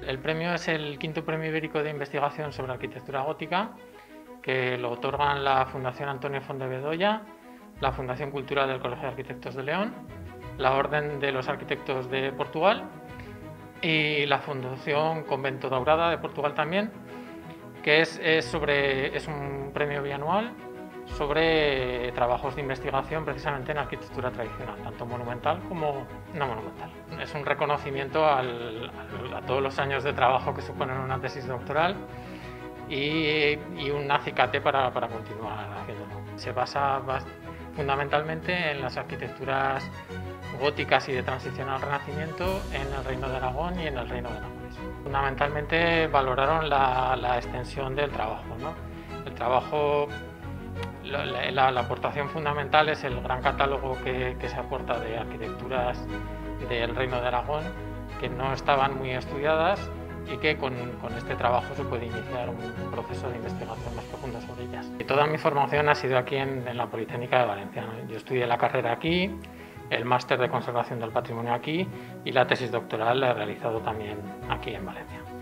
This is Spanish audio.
El premio es el quinto premio ibérico de investigación sobre arquitectura gótica, que lo otorgan la Fundación Antonio Font de Bedoya, la Fundación Cultural del Colegio de Arquitectos de León, la Orden de los Arquitectos de Portugal y la Fundación Convento Daurada de Portugal también, que es un premio bianual sobre trabajos de investigación precisamente en arquitectura tradicional, tanto monumental como no monumental. Es un reconocimiento a todos los años de trabajo que suponen una tesis doctoral y un acicate para continuar haciéndolo. Se basa fundamentalmente en las arquitecturas góticas y de transición al Renacimiento en el Reino de Aragón y en el Reino de Nápoles. Fundamentalmente valoraron la extensión del trabajo, ¿no? El trabajo, la aportación fundamental es el gran catálogo que se aporta de arquitecturas del Reino de Aragón que no estaban muy estudiadas y que con este trabajo se puede iniciar un proceso de investigación más profundo sobre ellas. Y toda mi formación ha sido aquí en la Politécnica de Valencia, ¿no? Yo estudié la carrera aquí, el máster de conservación del patrimonio aquí y la tesis doctoral la he realizado también aquí en Valencia.